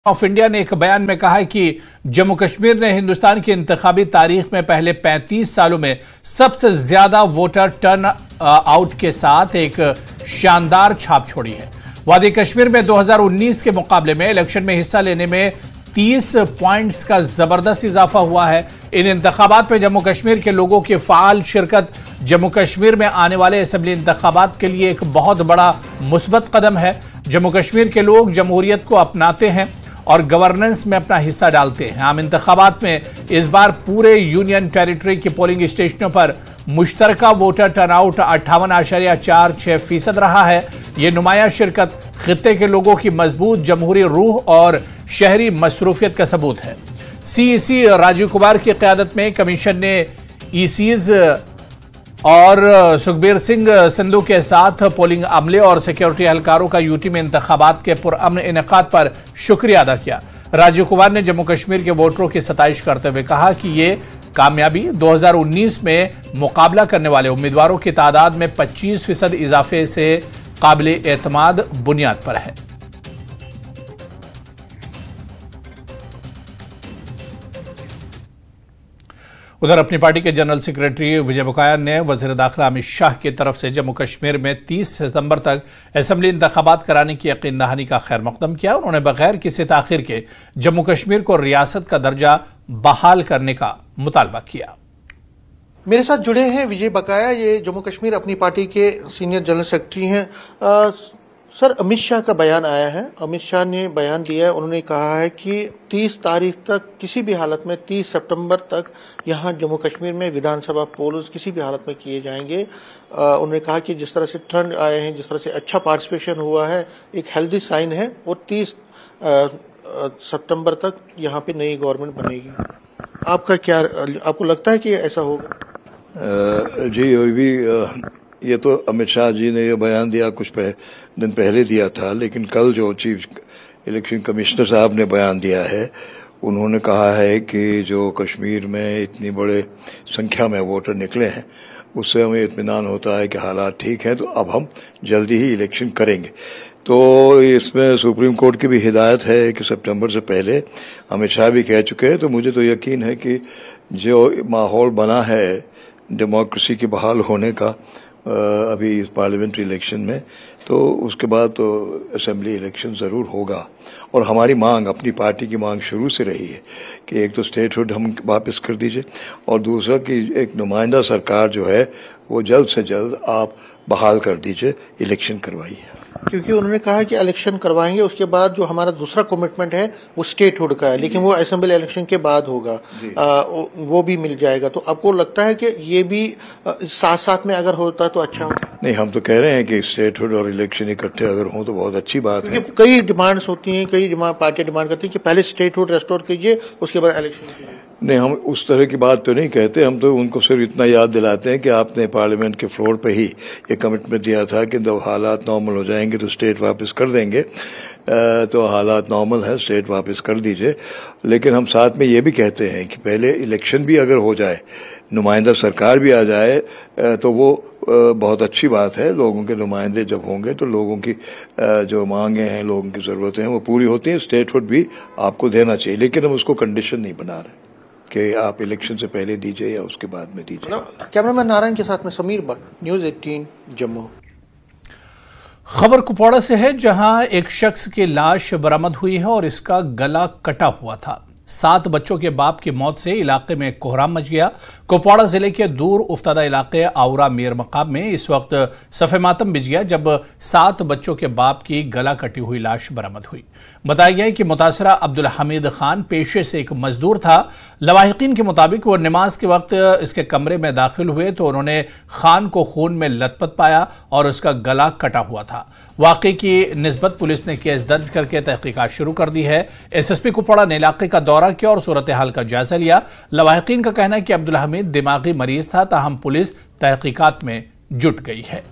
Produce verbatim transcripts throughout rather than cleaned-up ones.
Of India ने एक बयान में कहा है कि जम्मू कश्मीर ने हिंदुस्तान की इंतखाबी तारीख में पहले पैंतीस सालों में सबसे ज्यादा वोटर टर्न आउट के साथ एक शानदार छाप छोड़ी है। वादी कश्मीर में दो हज़ार उन्नीस के मुकाबले में इलेक्शन में हिस्सा लेने में तीस पॉइंट्स का जबरदस्त इजाफा हुआ है। इन इंतखाबात में जम्मू कश्मीर के लोगों की फाल शिरकत जम्मू कश्मीर में आने वाले असेंबली इंतखाबात के लिए एक बहुत बड़ा मुस्बत कदम है। जम्मू कश्मीर के लोग जमहूरियत को अपनाते हैं और गवर्नेंस में अपना हिस्सा डालते हैं। आम इंतखाबात में इस बार पूरे यूनियन टेरिटरी के पोलिंग स्टेशनों पर मुश्तरका वोटर टर्नआउट अट्ठावन आशारिया चार छह फीसद रहा है। ये नुमाया शिरकत खित्ते के लोगों की मजबूत जमहूरी रूह और शहरी मसरूफियत का सबूत है। सीईसी राजीव कुमार की क़यादत में कमीशन ने ईसीज और सुखबीर सिंह संधू के साथ पोलिंग अमले और सिक्योरिटी एहलकारों का यूटी में इंतखाबात के पुरअमन इनेकाद पर शुक्रिया अदा किया। राजीव कुमार ने जम्मू कश्मीर के वोटरों की सताइश करते हुए कहा कि ये कामयाबी दो हज़ार उन्नीस में मुकाबला करने वाले उम्मीदवारों की तादाद में पच्चीस फीसद इजाफे से काबिल एतमाद बुनियाद पर है। उधर अपनी पार्टी के जनरल सेक्रेटरी विजय बकाया ने वजीर दाखिला अमित शाह की तरफ से जम्मू कश्मीर में तीस सितंबर तक असेंबली इंतखाबात कराने की यकीन दहानी का खैर मकदम किया। उन्होंने बगैर किसी ताखिर के जम्मू कश्मीर को रियासत का दर्जा बहाल करने का मुतालबा किया। मेरे साथ जुड़े हैं विजय बकाया, ये जम्मू कश्मीर अपनी पार्टी के सीनियर जनरल सेक्रेटरी हैं। आ, सर, अमित शाह का बयान आया है। अमित शाह ने बयान दिया है, उन्होंने कहा है कि तीस तारीख तक किसी भी हालत में तीस सितंबर तक यहाँ जम्मू कश्मीर में विधानसभा पोल्स किसी भी हालत में किए जाएंगे। आ, उन्होंने कहा कि जिस तरह से ट्रेंड आए हैं, जिस तरह से अच्छा पार्टिसिपेशन हुआ है, एक हेल्दी साइन है और तीस सितंबर तक यहाँ पे नई गवर्नमेंट बनेगी। आपका क्या, आपको लगता है कि ऐसा होगा? जी, अभी ये तो अमित शाह जी ने ये बयान दिया कुछ पह, दिन पहले दिया था, लेकिन कल जो चीफ इलेक्शन कमिश्नर साहब ने बयान दिया है, उन्होंने कहा है कि जो कश्मीर में इतनी बड़े संख्या में वोटर निकले हैं, उससे हमें इत्मीनान होता है कि हालात ठीक हैं, तो अब हम जल्दी ही इलेक्शन करेंगे। तो इसमें सुप्रीम कोर्ट की भी हिदायत है कि सितंबर से पहले, अमित शाह भी कह चुके हैं। तो मुझे तो यकीन है कि जो माहौल बना है डेमोक्रेसी के बहाल होने का अभी इस पार्लियामेंट्री इलेक्शन में, तो उसके बाद तो असेंबली इलेक्शन जरूर होगा। और हमारी मांग, अपनी पार्टी की मांग शुरू से रही है कि एक तो स्टेटहुड हम वापस कर दीजिए और दूसरा कि एक नुमाइंदा सरकार जो है वो जल्द से जल्द आप बहाल कर दीजिए, इलेक्शन करवाइए। क्योंकि उन्होंने कहा कि इलेक्शन करवाएंगे, उसके बाद जो हमारा दूसरा कमिटमेंट है वो स्टेटहुड का है, लेकिन वो असेंबली इलेक्शन के बाद होगा, आ, वो भी मिल जाएगा। तो आपको लगता है कि ये भी साथ साथ में अगर होता तो अच्छा होता? नहीं, हम तो कह रहे हैं कि स्टेटहुड और इलेक्शन इकट्ठे अगर हों तो बहुत अच्छी बात है। कई डिमांड्स होती हैं, कई पार्टियां डिमांड करती हैं कि पहले स्टेटहुड रेस्टोर कीजिए, उसके बाद इलेक्शन कीजिए। नहीं, हम उस तरह की बात तो नहीं कहते। हम तो उनको सिर्फ इतना याद दिलाते हैं कि आपने पार्लियामेंट के फ्लोर पे ही ये कमिटमेंट दिया था कि जब हालात नॉर्मल हो जाएंगे तो स्टेट वापस कर देंगे। तो हालात नॉर्मल है, स्टेट वापस कर दीजिए। लेकिन हम साथ में ये भी कहते हैं कि पहले इलेक्शन भी अगर हो जाए, नुमाइंदा सरकार भी आ जाए, तो वो बहुत अच्छी बात है। लोगों के नुमाइंदे जब होंगे तो लोगों की जो मांगे हैं, लोगों की जरूरतें हैं, वो पूरी होती हैं। स्टेटहुड भी आपको देना चाहिए, लेकिन हम उसको कंडीशन नहीं बना रहे कि आप इलेक्शन से पहले दीजिए या उसके बाद में दीजिए। कैमरामैन नारायण के साथ में समीर भट्ट, न्यूज़ अठारह, जम्मू। खबर कुपवाड़ा से है, जहां एक शख्स की लाश बरामद हुई है और इसका गला कटा हुआ था। सात बच्चों के बाप की मौत से इलाके में कोहराम मच गया। कुपवाड़ा जिले के दूर उफ्तादा इलाके आउरा मीर मकाम में इस वक्त सफ़े मातम बिछ गया जब सात बच्चों के बाप की गला कटी हुई लाश बरामद हुई। बताया गया कि मुतासरा अब्दुल हमीद खान पेशे से एक मजदूर था। लवाहिकीन के मुताबिक वो नमाज के वक्त इसके कमरे में दाखिल हुए तो उन्होंने खान को खून में लथपथ पाया और उसका गला कटा हुआ था। वाकई की निस्बत पुलिस ने केस दर्ज करके तहकीकात शुरू कर दी है। एसएसपी कुपवाड़ा ने इलाके का दौरा किया और सूरत हाल का जायजा लिया। लवाहिकीन का कहना है कि अब्दुल हमीद दिमागी मरीज था, ताहम पुलिस तहकीकात में जुट गई है।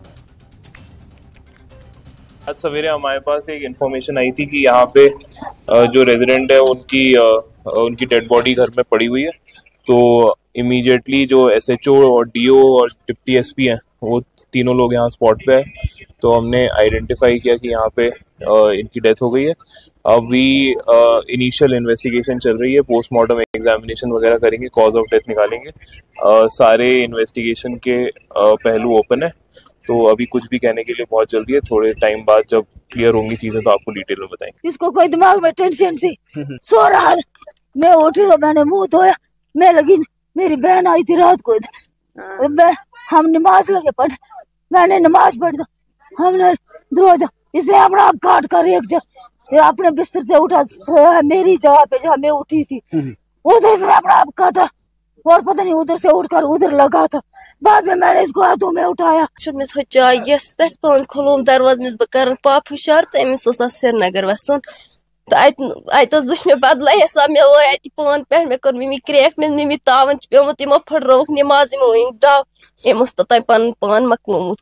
आज सवेरे हमारे पास एक इन्फॉर्मेशन आई थी कि यहाँ पे जो रेजिडेंट है उनकी उनकी डेड बॉडी घर में पड़ी हुई है। तो इमीडिएटली जो एसएचओ और डीओ और डिप्टी एसपी हैं, वो तीनों लोग यहाँ स्पॉट पे है। तो हमने आइडेंटिफाई किया कि यहाँ पे इनकी डेथ हो गई है। अभी इनिशियल इन्वेस्टिगेशन चल रही है, पोस्टमार्टम एग्जामिनेशन वगैरह करेंगे, कॉज ऑफ डेथ निकालेंगे। uh, सारे इन्वेस्टिगेशन के uh, पहलू ओपन है, तो अभी कुछ भी कहने के लिए बहुत जल्दी है। थोड़े टाइम बाद जब क्लियर होंगी चीजें तो आपको डिटेल में बताएंगे। इसको कोई दिमाग में टेंशन थी, सो रहा था। मैं उठी तो मैंने मुंह धोया, मैं लगी, मेरी बहन आई थी रात को, मैं हम नमाज लगे पढ़, मैंने नमाज पढ़ दो, हमने दरवाजा, इसने अपना आप काट कर एक जगह अपने बिस्तर से उठा, सोया है मेरी जगह पे जहाँ मैं उठी थी, उधर से अपना आप काटा और पता नहीं उधर से उठकर उधर लगा था। बाद में मैंने इसको हाथों में उठाया। मे थो चाय गैस पे पान खोलूम दरवाज नस बह पाप हुशार तो अमिस श्रीनगर वसन तो अत मे बदल हिसाब मे लो अत पान पे मे कर मम्मी क्रैक मे मम्मी तावन पेमुत यमो फटरवक नमाज यमो इन डाव अमस तो पन पान मकलोमुत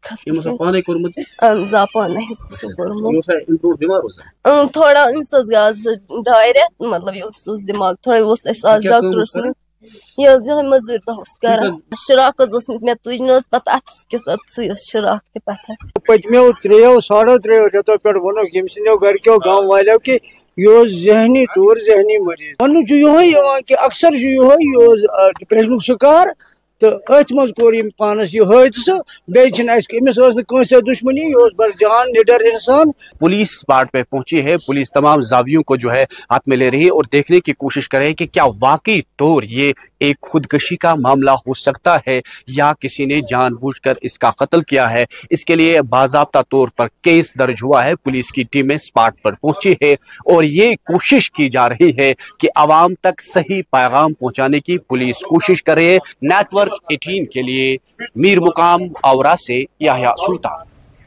थोड़ा अमस ढाई रेत मतलब ये दिमाग थोड़ा डॉक्टर यह मजूर दह कर शराक मे तुज न पत अथस किस शराक त पता पतमो त्रो साढ़ो त्रो रेतो पे वो यम गरको गाँव वालों कि यह जहनी तौर जहनी मरीज वन यह कि अक्सर यह डिप्रेशन शिकार तो अथ मज कोर पानस यह हादसा बेमिस दुश्मनी यह बड़ जान निडर इंसान। पुलिस स्पॉट पे पहुंची है, पुलिस तमाम जावियों को जो है हाथ में ले रही है और देखने की कोशिश कर रही है कि क्या वाकई तौर ये एक खुदकशी का मामला हो सकता है या किसी ने जानबूझकर इसका कत्ल किया है। इसके लिए बाज़ाब्ता तौर पर केस दर्ज हुआ है, पुलिस की टीमें स्पॉट पर पहुंची है और ये कोशिश की जा रही है कि आवाम तक सही पैगाम पहुंचाने की पुलिस कोशिश कर रही है। नेटवर्क अठारह के लिए मीर मुकाम औरा से याह्या सुल्तान।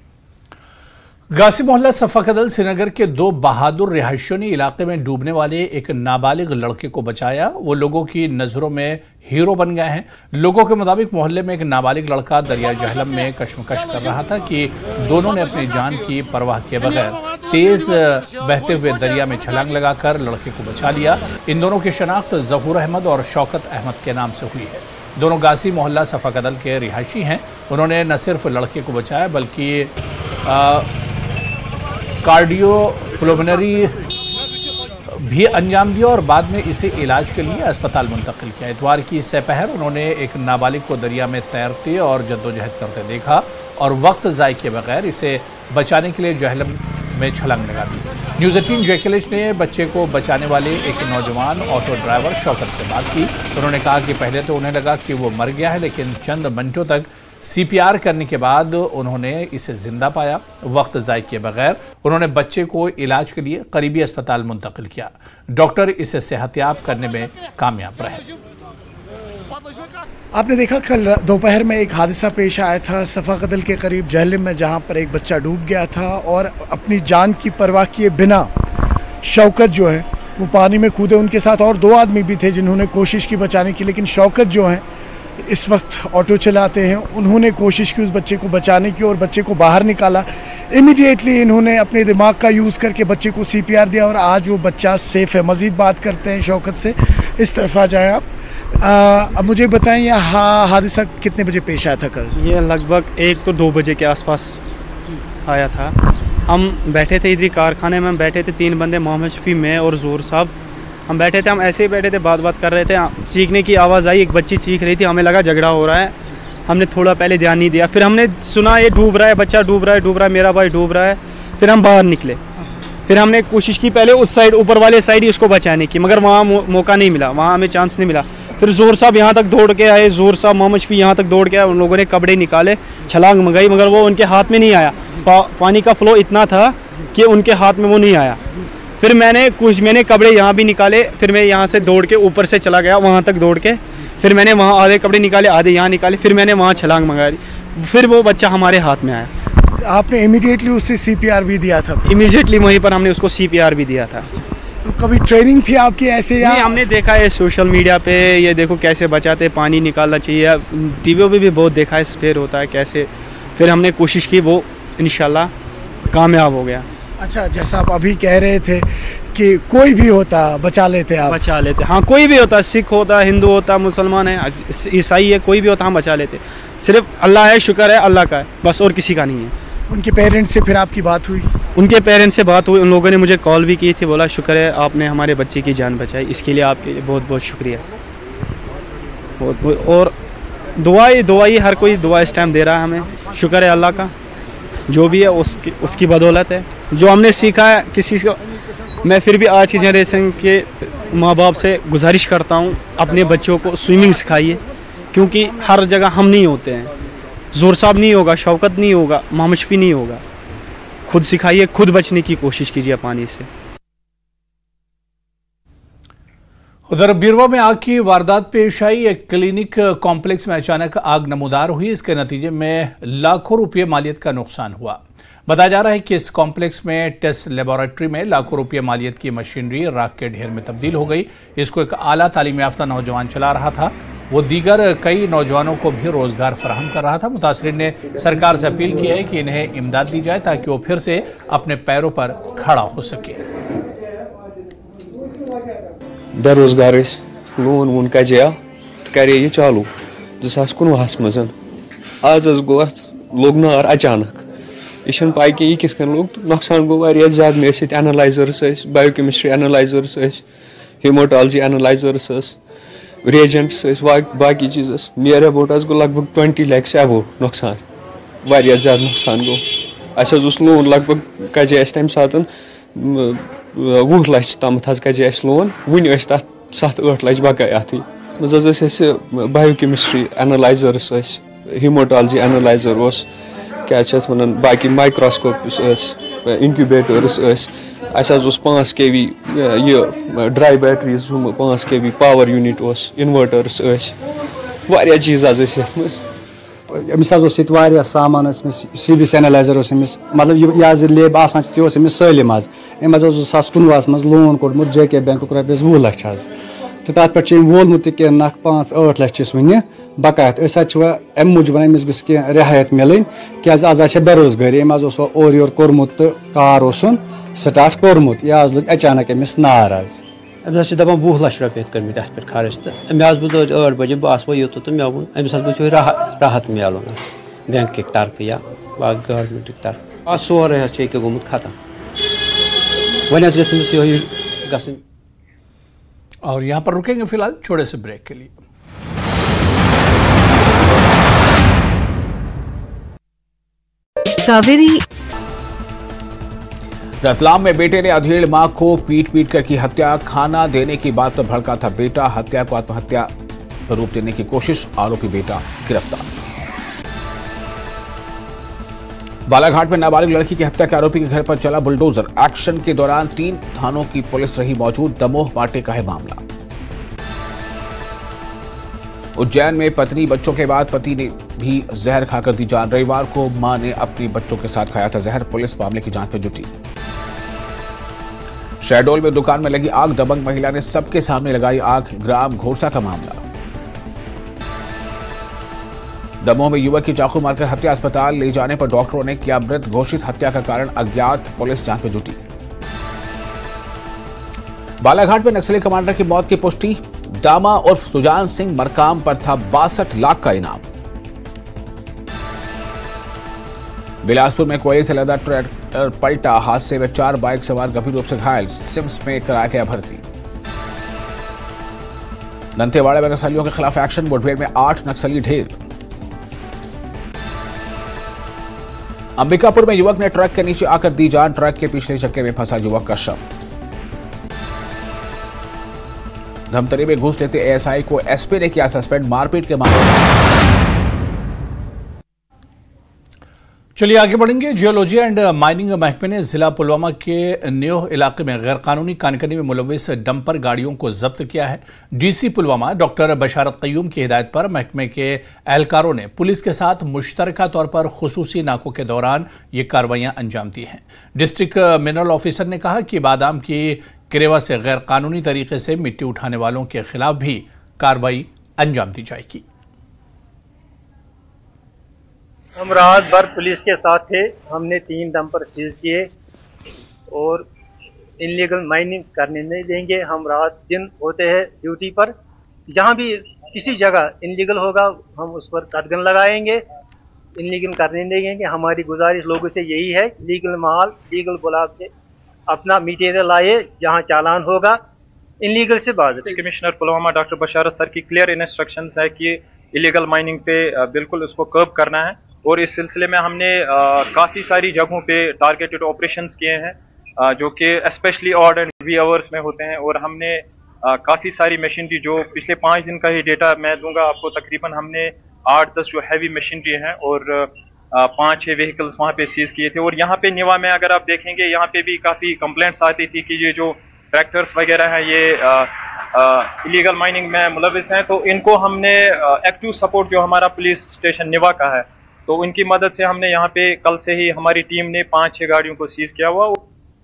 गासी मोहल्ला सफाकदल श्रीनगर के दो बहादुर रिहायशियों ने इलाके में डूबने वाले एक नाबालिग लड़के को बचाया। वो लोगों की नजरों में हीरो बन गए हैं। लोगों के मुताबिक मोहल्ले में एक नाबालिग लड़का दरिया जहलम में कशमकश कर रहा था कि दोनों ने अपनी जान की परवाह किए बगैर तेज बहते हुए दरिया में छलांग लगाकर लड़के को बचा लिया। इन दोनों की शनाख्त जहूर अहमद और शौकत अहमद के नाम से हुई है। दोनों गासी मोहल्ला सफाकदल के रिहायशी हैं। उन्होंने न सिर्फ लड़के को बचाया बल्कि कार्डियो पुल्मोनरी भी अंजाम दिया और बाद में इसे इलाज के लिए अस्पताल मुंतकिल किया। इतवार की सपहर उन्होंने एक नाबालिग को दरिया में तैरते और जद्दोजहद करते देखा और वक्त ज़ाय किए बगैर इसे बचाने के लिए जहलम में छलांग लगा दी। न्यूज़ अठारह जयकलिश ने बच्चे को बचाने वाले एक नौजवान ऑटो ड्राइवर शौकत से बात की। उन्होंने कहा कि पहले तो उन्हें लगा कि वो मर गया है, लेकिन चंद मिनटों तक सीपीआर करने के बाद उन्होंने इसे जिंदा पाया। वक्त ज़ाय किए बगैर उन्होंने बच्चे को इलाज के लिए करीबी अस्पताल मुंतकिल किया। डॉक्टर इसे सेहतयाब करने में कामयाब रहे। आपने देखा कल दोपहर में एक हादसा पेश आया था सफाकदल के करीब जहलम में, जहां पर एक बच्चा डूब गया था और अपनी जान की परवाह किए बिना शौकत जो है वो पानी में कूदे। उनके साथ और दो आदमी भी थे जिन्होंने कोशिश की बचाने की, लेकिन शौकत जो है इस वक्त ऑटो चलाते हैं, उन्होंने कोशिश की उस बच्चे को बचाने की और बच्चे को बाहर निकाला। इमीडिएटली इन्होंने अपने दिमाग का यूज़ करके बच्चे को सीपीआर दिया और आज वो बच्चा सेफ है। मज़ीद बात करते हैं शौकत से। इस तरफ आ जाए आप। आ, अब मुझे बताएं यह हा, हादसा कितने बजे पेश आया था कल? ये लगभग एक तो दो बजे के आसपास आया था। हम बैठे थे इधर कारखाने में, हम बैठे थे तीन बंदे, मोहम्मद शफी, मैं और जोर साहब। हम बैठे थे, हम ऐसे ही बैठे थे, बात बात कर रहे थे। चीखने की आवाज़ आई, एक बच्ची चीख रही थी, हमें लगा झगड़ा हो रहा है। हमने थोड़ा पहले ध्यान नहीं दिया, फिर हमने सुना ये डूब रहा है, बच्चा डूब रहा है, डूब रहा है, मेरा भाई डूब रहा है। फिर हम बाहर निकले, फिर हमने कोशिश की पहले उस साइड, ऊपर वाले साइड ही उसको बचाने की, मगर वहाँ मौका नहीं मिला, वहाँ हमें चांस नहीं मिला। फिर जोर साहब यहाँ तक दौड़ के आए, जोर साहब मोहम्मद शफी यहाँ तक दौड़ के आए। उन लोगों ने कपड़े निकाले, छलांग मंगाई, मगर वो उनके हाथ में नहीं आया। पा, पानी का फ्लो इतना था कि उनके हाथ में वो नहीं आया। फिर मैंने कुछ मैंने कपड़े यहाँ भी निकाले, फिर मैं यहाँ से दौड़ के ऊपर से चला गया वहाँ तक दौड़ के। फिर मैंने वहाँ आधे कपड़े निकाले, आधे यहाँ निकाले, फिर मैंने वहाँ छलांग मंगाई, फिर वो बच्चा हमारे हाथ में आया। आपने इमीडिएटली उससे सीपीआर भी दिया था? इमीडिएटली वहीं पर हमने उसको सीपीआर भी दिया था। तो कभी ट्रेनिंग थी आपकी ऐसे या? नहीं, हमने देखा है सोशल मीडिया पे, ये देखो कैसे बचाते, पानी निकालना चाहिए। टीवी पे भी बहुत देखा है स्पेयर होता है कैसे। फिर हमने कोशिश की, वो इंशाल्लाह कामयाब हो गया। अच्छा, जैसा आप अभी कह रहे थे कि कोई भी होता बचा लेते आप? बचा लेते, हाँ, कोई भी होता, सिख होता, हिंदू होता, मुसलमान है, ईसाई है, कोई भी होता, हम बचा लेते। सिर्फ अल्लाह है, शुक्र है अल्लाह का है, बस, और किसी का नहीं है। उनके पेरेंट्स से फिर आपकी बात हुई? उनके पेरेंट्स से बात हुई, उन लोगों ने मुझे कॉल भी की थी, बोला शुक्र है आपने हमारे बच्चे की जान बचाई, इसके लिए आपके लिए बहुत बहुत शुक्रिया। बहुत बहुत और दुआई दुआई हर कोई दुआ इस टाइम दे रहा है हमें, शुक्र है अल्लाह का, जो भी है उसकी उसकी बदौलत है। जो हमने सीखा है किसी को, मैं फिर भी आज की जनरेशन के माँ बाप से गुजारिश करता हूँ अपने बच्चों को स्विमिंग सिखाइए, क्योंकि हर जगह हम नहीं होते हैं, जोर साहब नहीं होगा, शौकत नहीं होगा, मोहम्मद शफी नहीं होगा, खुद सिखाइए, खुद बचने की कोशिश कीजिए पानी से। उधर बीरवा में आग की वारदात पेश आई। एक क्लिनिक कॉम्प्लेक्स में अचानक आग नमूदार हुई, इसके नतीजे में लाखों रुपये मालियत का नुकसान हुआ। बताया जा रहा है कि इस कॉम्प्लेक्स में टेस्ट लेबोरेटरी में लाखों रुपये मालियत की मशीनरी राख के ढेर में तब्दील हो गई। इसको एक आला तालीम याफ्ता नौजवान चला रहा था, वो दीगर कई नौजवानों को भी रोजगार फराहम कर रहा था। मुतासरीन ने सरकार से अपील की है कि इन्हें इमदाद दी जाए ताकि वो फिर से अपने पैरों पर खड़ा हो सके। बेरोजगार लोन वोन कजे करे ये चालू जस कुनवहस मज आज गो लोग नार अचानक, यह पाई कि यह कित लोग नुकसान गो ज्यादा। मे analysers, biochemistry analysers, haematology analysers, reagents, बाकी चीज़ नियर अबाउट गो लगभग ट्वेंटी लैक्स अबो नुकसान, वारिया ज्यादा नुकसान गो। अस लोन लगभग कजे तम सात वह लच तम कजे लोन, वन तथ सत ठ लच बकाय अथ मज बायोकेमिस्ट्री एनालाइजर्स, हेमोटोलॉजी एनालाइजर क्या वन बाकी माइक्रोस्कोप्स, इनक्यूबेटर्स, अस पाँच के वी यह ड्राई बैटरीज पाँच K V power unit inverters वारिया चीज़ अमिस सामान सी बी एनालाइजर मतलब यह लेब आसान तमिस सलम आज अम सास कुनवह मज लोन कोड़मुत जे के बैंक रपस वह लच तो तथ पे वोलमुत नख पाँच ठ लच वन बकायत अम मूजूब अमिस गस कह रियायत मिलन क्या आज आज बेरोजगारी अम ओर योर कोर्मुत तो कार स्टार्ट कोर्मुत यह लग अचानक अमिस नार आज अमिस दपान वह लच रुपये कर्मित अत पे खर्च तो मे बुज ठ बजे बह वो योत तो मे वो अमिस वो राहत मिलन बैंक के तरफ या गवर्नमेंट तरफ आज सोरे गोमुत खत्म वन गस। और यहाँ पर रुकेंगे फिलहाल छोटे से ब्रेक के लिए। कावेरी रतलाम में बेटे ने अधेड़ मां को पीट पीट कर की हत्या, खाना देने की बात पर भड़का था बेटा, हत्या को आत्महत्या का रूप देने की कोशिश, आरोपी बेटा गिरफ्तार। बालाघाट में नाबालिग लड़की की हत्या के आरोपी के घर पर चला बुलडोजर, एक्शन के दौरान तीन थानों की पुलिस रही मौजूद, दमोह पाटे का है मामला। उज्जैन में पत्नी बच्चों के बाद पति ने भी जहर खाकर दी जान, रविवार को मां ने अपने बच्चों के साथ खाया था जहर, पुलिस मामले की जांच में जुटी। शहडोल में दुकान में लगी आग, दबंग महिला ने सबके सामने लगाई आग, ग्राम घोरसा का मामला। दमोह में युवक की चाकू मारकर हत्या, अस्पताल ले जाने पर डॉक्टरों ने किया मृत घोषित, हत्या का कारण अज्ञात, पुलिस जांच में जुटी। बालाघाट में नक्सली कमांडर की मौत की पुष्टि, दामा उर्फ सुजान सिंह मरकाम पर था बासठ लाख का इनाम। बिलासपुर में कोयले से लदा ट्रैक्टर पलटा, हादसे में चार बाइक सवार गंभीर रूप से घायल, सिम्स में कराया गया भर्ती। दंतेवाड़ा में नक्सलियों के खिलाफ एक्शन, मुठभेड़ में आठ नक्सली ढेर। अंबिकापुर में युवक ने ट्रक के नीचे आकर दी जान, ट्रक के पिछले चक्के में फंसा युवक का शव। धमतरी में घूस लेते एएसआई को एसपी ने किया सस्पेंड, मारपीट के मामले। चलिए आगे बढ़ेंगे। जियोलॉजी एंड माइनिंग महकमे ने जिला पुलवामा के न्योह इलाके में गैरकानूनी कानकनी में मुलविस डंपर गाड़ियों को जब्त किया है। डीसी पुलवामा डॉक्टर बशारत कयूम की हिदायत पर महकमे के एहलकारों ने पुलिस के साथ मुश्तरका तौर पर खुसूसी नाकों के दौरान ये कार्रवाइयां अंजाम दी हैं। डिस्ट्रिक्ट मिनरल ऑफिसर ने कहा कि बादाम की किरेवा से गैरकानूनी तरीके से मिट्टी उठाने वालों के खिलाफ भी कार्रवाई अंजाम दी जाएगी। हम रात भर पुलिस के साथ थे, हमने तीन डंपर सीज किए और इनलीगल माइनिंग करने नहीं देंगे। हम रात दिन होते हैं ड्यूटी पर, जहां भी किसी जगह इनलीगल होगा हम उस पर कदगन लगाएंगे इनलीगल करने नहीं देंगे। हमारी गुजारिश लोगों से यही है, लीगल माल लीगल बुला के अपना मटीरियल लाए, जहाँ चालान होगा इनलीगल से बात। Commissioner Pulwama doctor Basharat sir की क्लियर इंस्ट्रक्शंस है कि इलीगल माइनिंग पे बिल्कुल उसको कर्ब करना है, और इस सिलसिले में हमने काफ़ी सारी जगहों पे टारगेटेड ऑपरेशंस किए हैं, जो कि specially odd and wee hours में होते हैं। और हमने काफ़ी सारी मशीनरी, जो पिछले पाँच दिन का ही डेटा मैं दूंगा आपको, तकरीबन हमने आठ दस जो हैवी मशीनरी हैं और पाँच छः व्हीकल्स वहाँ पे सीज किए थे। और यहाँ पे निवा में अगर आप देखेंगे, यहाँ पे भी काफ़ी कंप्लेंट्स आती थी कि ये जो ट्रैक्टर्स वगैरह हैं ये इलीगल माइनिंग में मुलविस हैं, तो इनको हमने एक्टिव सपोर्ट जो हमारा पुलिस स्टेशन निवा का है, तो उनकी मदद से हमने यहाँ पे कल से ही हमारी टीम ने पाँच छः गाड़ियों को सीज किया हुआ।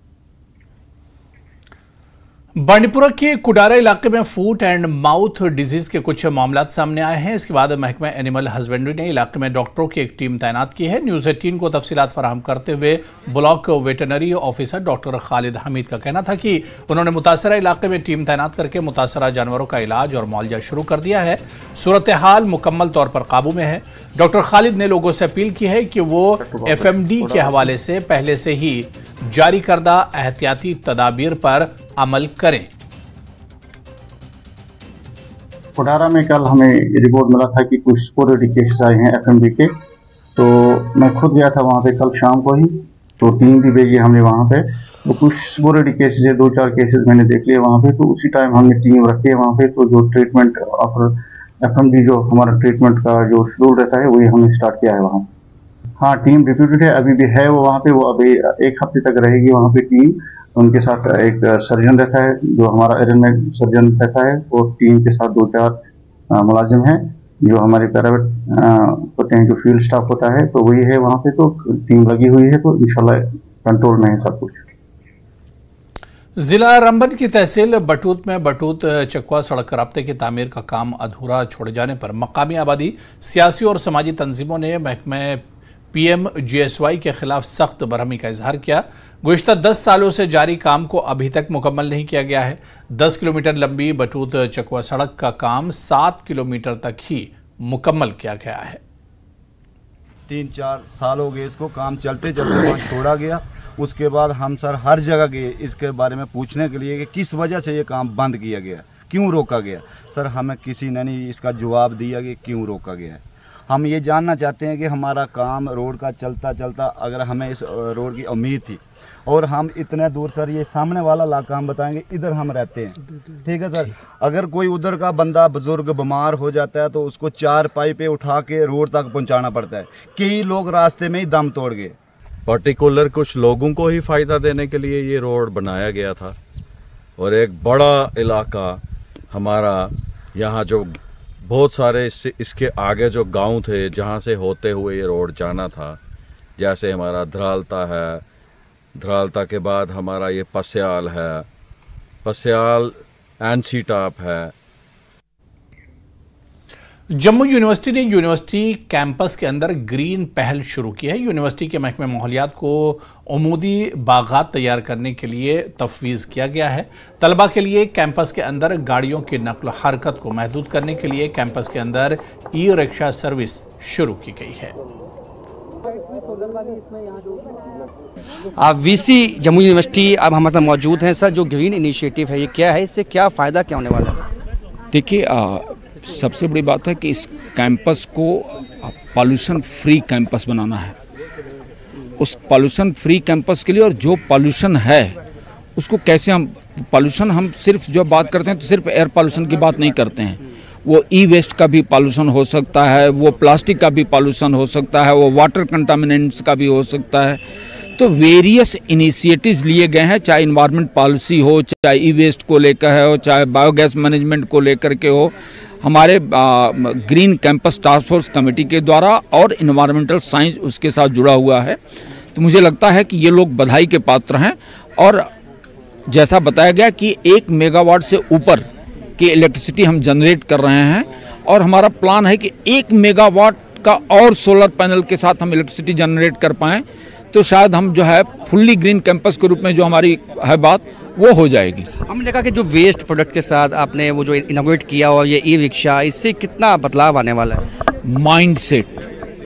बांडीपुरा के कुडारा इलाके में फूट एंड माउथ डिजीज के कुछ मामला सामने आए हैं। इसके बाद महकमा एनिमल हस्बेंड्री ने इलाके में डॉक्टरों की एक टीम तैनात की है। न्यूज एटीन को तफसीलात फराहम करते हुए block veterinary officer doctor Khalid Hamid का कहना था कि उन्होंने मुतासरा इलाके में टीम तैनात करके मुतासरा जानवरों का इलाज और मुआवजा शुरू कर दिया है। सूरत हाल मुकम्मल तौर पर काबू में है। डॉक्टर खालिद ने लोगों से अपील की है कि वो एफ एम डी के हवाले से पहले से ही जारी करदा एहतियाती तदाबीर पर अमल करें। कुडारा में कल हमें रिपोर्ट मिला था कि कुछ स्पोरेडिक केसेस आए हैं एफ एम डी के, तो मैं खुद गया था वहाँ पे कल शाम को ही, तो टीम भी भेजी हमने वहाँ पे। तो कुछ स्पोरेडिक केसेस है, दो चार केसेस मैंने देख लिए वहाँ पे, तो उसी टाइम हमने टीम रखी है वहाँ पे। तो जो ट्रीटमेंट एफ एम डी जो हमारा ट्रीटमेंट का जो शेड्यूल रहता है वही हमने स्टार्ट किया है वहाँ। हाँ, टीम डिप्यूटेड है, अभी भी है वो वहाँ पे, वो अभी एक हफ्ते तक रहेगी वहाँ पे टीम। उनके साथ एक सर्जन रहता है जो हमारा एरन सर्जन रहता है, और टीम के साथ दो चार मुलाजिम हैं जो हमारे प्राइवेट होते हैं, जो फील्ड स्टाफ होता है, तो वही है वहाँ पे। तो टीम लगी हुई है, तो इंशाल्लाह कंट्रोल में है सब कुछ। जिला रंबन की तहसील बटूत में बटूत चकवा सड़क राब्ते की तामीर का काम अधूरा छोड़ जाने पर मकामी आबादी, सियासी और समाजी तंजीमों ने महकमे P M G S Y के खिलाफ सख्त बरहमी का इजहार किया। गुज़िश्ता दस सालों से जारी काम को अभी तक मुकम्मल नहीं किया गया है। दस किलोमीटर लंबी बटूत चकवा सड़क का काम सात किलोमीटर तक ही मुकम्मल किया गया है। तीन चार साल हो गए इसको काम चलते चलते वहाँ छोड़ा गया। उसके बाद हम सर हर जगह गए इसके बारे में पूछने के लिए कि किस वजह से ये काम बंद किया गया, क्यों रोका गया। सर हमें किसी ने नहीं इसका जवाब दिया कि क्यों रोका गया है। हम ये जानना चाहते हैं कि हमारा काम रोड का चलता चलता, अगर हमें इस रोड की उम्मीद थी और हम इतने दूर सर ये सामने वाला इलाका हम बताएंगे, इधर हम रहते हैं, ठीक है सर। अगर कोई उधर का बंदा बुजुर्ग बीमार हो जाता है तो उसको चार पाई पे उठा के रोड तक पहुंचाना पड़ता है। कई लोग रास्ते में ही दम तोड़ गए। पर्टिकुलर कुछ लोगों को ही फ़ायदा देने के लिए ये रोड बनाया गया था, और एक बड़ा इलाका हमारा यहाँ जो बहुत सारे इससे इसके आगे जो गांव थे जहाँ से होते हुए ये रोड जाना था, जैसे हमारा धरालता है, धरालता के बाद हमारा ये पस्याल है, पस्याल एनसी टॉप है। जम्मू यूनिवर्सिटी ने यूनिवर्सिटी कैंपस के अंदर ग्रीन पहल शुरू की है। यूनिवर्सिटी के महकमे माहौलियात को उमूदी बागात तैयार करने के लिए तफवीज़ किया गया है। तलबा के लिए कैंपस के अंदर गाड़ियों की नकल हरकत को महदूद करने के लिए कैंपस के अंदर ई रिक्शा सर्विस शुरू की गई है। आप वीसी जम्मू यूनिवर्सिटी अब हमारे साथ मौजूद हैं। सर, जो ग्रीन इनिशिएटिव है ये क्या है, इससे क्या फ़ायदा क्या होने वाला है? देखिए, सबसे बड़ी बात है कि इस कैंपस को पॉल्यूशन फ्री कैंपस बनाना है। उस पॉल्यूशन फ्री कैंपस के लिए, और जो पॉल्यूशन है उसको कैसे हम पॉल्यूशन हम सिर्फ जो बात करते हैं तो सिर्फ एयर पॉल्यूशन की बात नहीं करते हैं, वो ई वेस्ट का भी पॉल्यूशन हो सकता है, वो प्लास्टिक का भी पॉल्यूशन हो सकता है, वो वाटर कंटामिनेंट्स का भी हो सकता है। तो वेरियस इनिशिएटिव्स लिए गए हैं, चाहे इन्वायरमेंट पॉलिसी हो, चाहे ई वेस्ट को लेकर हो, चाहे बायोगैस मैनेजमेंट को लेकर के हो। हमारे आ, green campus task force committee के द्वारा और इन्वायरमेंटल साइंस उसके साथ जुड़ा हुआ है। तो मुझे लगता है कि ये लोग बधाई के पात्र हैं। और जैसा बताया गया कि एक मेगावाट से ऊपर की इलेक्ट्रिसिटी हम जनरेट कर रहे हैं, और हमारा प्लान है कि एक मेगावाट का और सोलर पैनल के साथ हम इलेक्ट्रिसिटी जनरेट कर पाएँ, तो शायद हम जो है फुल्ली ग्रीन कैंपस के रूप में जो हमारी है बात वो हो जाएगी। हमने देखा कि जो वेस्ट प्रोडक्ट के साथ आपने वो जो इनोवेट किया और ये ई रिक्शा, इससे कितना बदलाव आने वाला है? माइंडसेट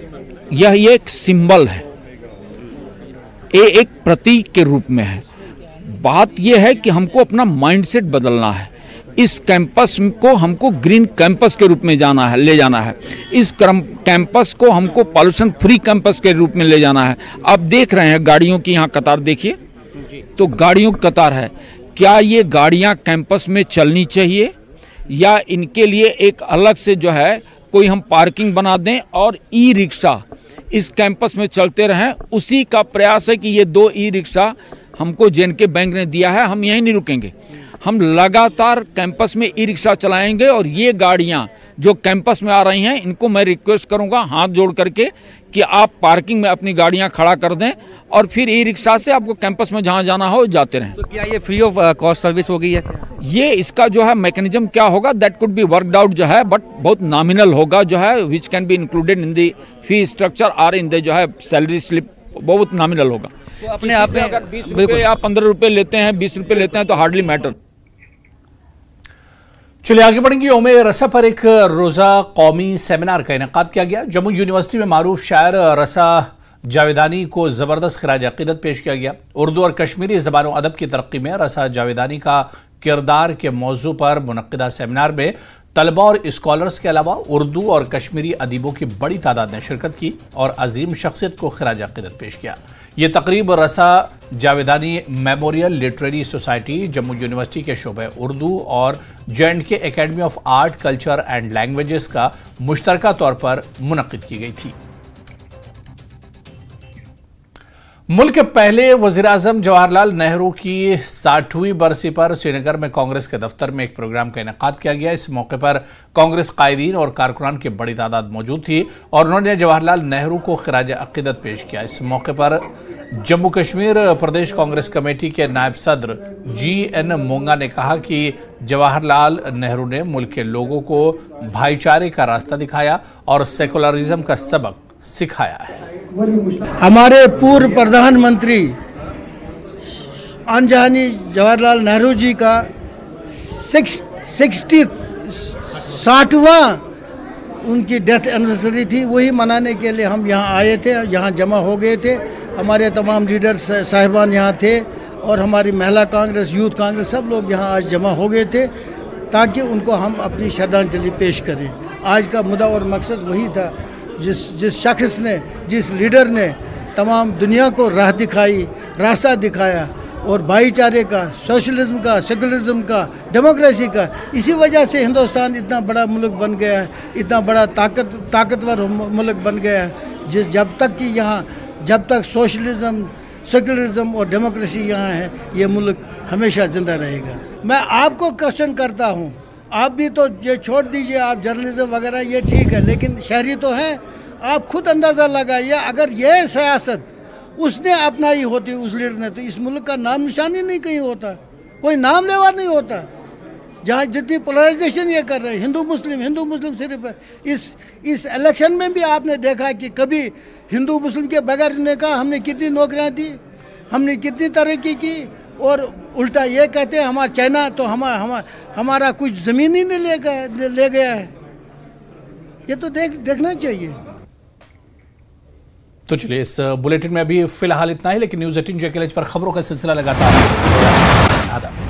यह एक सिंबल है, ये एक प्रतीक के रूप में है। बात यह है कि हमको अपना माइंडसेट बदलना है। इस कैंपस को हमको ग्रीन कैंपस के रूप में जाना है, ले जाना है। इस कैंपस को हमको पॉल्यूशन फ्री कैंपस के रूप में ले जाना है। आप देख रहे हैं गाड़ियों की यहाँ कतार देखिए, तो गाड़ियों की कतार है। क्या ये गाड़ियाँ कैंपस में चलनी चाहिए या इनके लिए एक अलग से जो है कोई हम पार्किंग बना दें और ई रिक्शा इस कैंपस में चलते रहें? उसी का प्रयास है कि ये दो ई रिक्शा हमको जे एंड के बैंक ने दिया है। हम यहीं नहीं रुकेंगे, हम लगातार कैंपस में ई रिक्शा चलाएंगे। और ये गाड़ियां जो कैंपस में आ रही हैं, इनको मैं रिक्वेस्ट करूंगा हाथ जोड़ करके कि आप पार्किंग में अपनी गाड़ियां खड़ा कर दें और फिर ई रिक्शा से आपको कैंपस में जहां जाना हो जाते रहें। तो क्या ये फ्री ऑफ कॉस्ट सर्विस हो गई है? ये इसका जो है मैकेनिज्म क्या होगा, that could be worked out जो है, बट बहुत नॉमिनल होगा जो है, which can be included in the fee structure और इन द जो है सैलरी स्लिप, बहुत नॉमिनल होगा। तो अपने आप में अगर बीस रुपये या पंद्रह रुपये लेते हैं, बीस रुपये लेते हैं तो हार्डली मैटर। चलिए आगे बढ़ेंगे। यौम रसा पर एक रोज़ा कौमी सेमिनार का इनेकाद किया गया। जम्मू यूनिवर्सिटी में मारूफ शायर रसा जावेदानी को ज़बरदस्त खिराज अक़ीदत पेश किया गया। उर्दू और कश्मीरी ज़बानों अदब की तरक्की में रसा जावेदानी का किरदार के मौजू पर मुनक्किदा सेमिनार में तलबा और स्कॉलर्स के अलावा उर्दू और कश्मीरी अदीबों की बड़ी तादाद ने शिरकत की और अजीम शख्सियत को खिराज अक़ीदत पेश किया। ये तकरीब Rasa Javedani memorial literary society, Jammu university के शोबे उर्दू और J and K academy of art, culture and languages का मुश्तरका तौर पर मुनक्किद की गई थी। मुल्क के पहले वज़ीर-ए-आज़म जवाहरलाल नेहरू की साठवीं बरसी पर श्रीनगर में कांग्रेस के दफ्तर में एक प्रोग्राम का इनेकाद किया गया। इस मौके पर कांग्रेस कायदीन और कारकुनान की बड़ी तादाद मौजूद थी और उन्होंने जवाहरलाल नेहरू को खिराज अक़ीदत पेश किया। इस मौके पर जम्मू कश्मीर प्रदेश कांग्रेस कमेटी के नायब सदर जी एन मोंगा ने कहा कि जवाहरलाल नेहरू ने मुल्क के लोगों को भाईचारे का रास्ता दिखाया और सेकुलरिज्म का सबक सिखाया है। हमारे पूर्व प्रधानमंत्री अनजानी जवाहरलाल नेहरू जी का सिक्स सिक्सटी साठवां उनकी डेथ एनिवर्सरी थी, वही मनाने के लिए हम यहाँ आए थे, यहाँ जमा हो गए थे। हमारे तमाम लीडर्स साहिबान यहाँ थे और हमारी महिला कांग्रेस, यूथ कांग्रेस, सब लोग यहाँ आज जमा हो गए थे ताकि उनको हम अपनी श्रद्धांजलि पेश करें। आज का मुद्दा और मकसद वही था, जिस जिस शख्स ने, जिस लीडर ने तमाम दुनिया को राह दिखाई, रास्ता दिखाया और भाईचारे का, सोशलिज्म का, सेकुलरिज्म का, डेमोक्रेसी का। इसी वजह से हिंदुस्तान इतना बड़ा मुल्क बन गया है, इतना बड़ा ताकत ताकतवर मुल्क बन गया है। जिस जब तक कि यहाँ जब तक सोशलिज्म, सेकुलरिज्म और डेमोक्रेसी यहाँ है, ये मुल्क हमेशा जिंदा रहेगा। मैं आपको क्वेश्चन करता हूँ, आप भी तो ये छोड़ दीजिए, आप जर्नलिज्म वगैरह ये ठीक है, लेकिन शहरी तो हैं। आप खुद अंदाज़ा लगाइए, अगर ये सियासत उसने अपनाई होती, उस लीडर ने, तो इस मुल्क का नाम निशान ही नहीं कहीं होता, कोई नाम लेवा नहीं होता। जहाँ जितनी पोलराइजेशन ये कर रहे हैं, हिंदू मुस्लिम हिंदू मुस्लिम सिर्फ है। इस इस इलेक्शन में भी आपने देखा कि कभी हिंदू मुस्लिम के बगैर ने कहा हमने कितनी नौकरियाँ दी, हमने कितनी तरक्की की, और उल्टा ये कहते हैं हमारा चाइना तो हमारा हमारा हमारा कुछ ज़मीन ही नहीं ले गया ले गया है। ये तो देख देखना चाहिए। तो चलिए इस बुलेटिन में अभी फिलहाल इतना ही, लेकिन न्यूज़ एटीन जे के एल पर खबरों का सिलसिला लगातार।